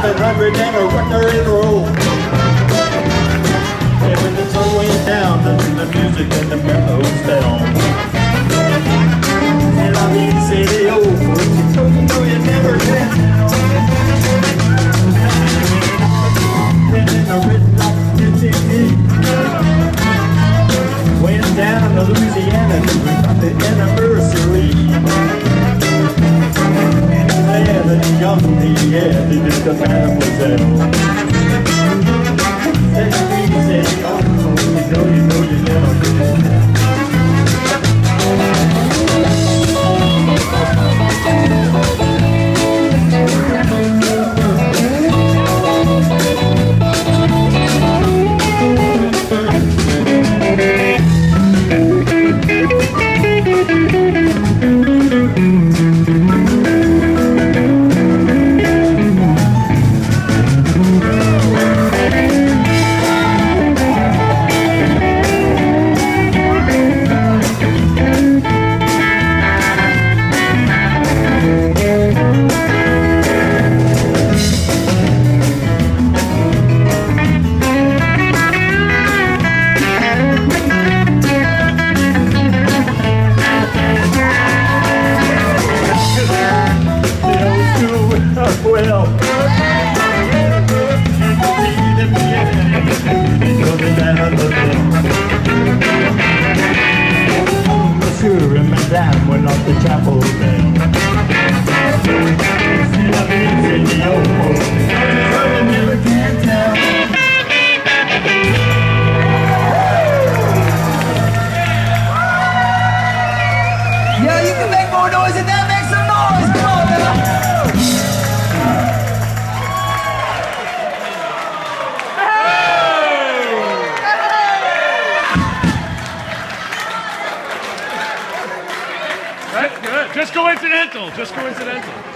700 and a rocker and roll. And when the sun went down, the music and the mellows fell. And I mean, city, oh, so you know you never can. And in the red light, went down to Louisiana to the anniversary. And there the young yeah, they did the mademoiselle. And he said, oh, you know you never did. Well, Monsieur and Madame went off the chapel bell. See, I mean, in the old home, you never can tell. Yo, you can make more noise than that. Make some noise. Come on, man. Good. Just coincidental. Just coincidental.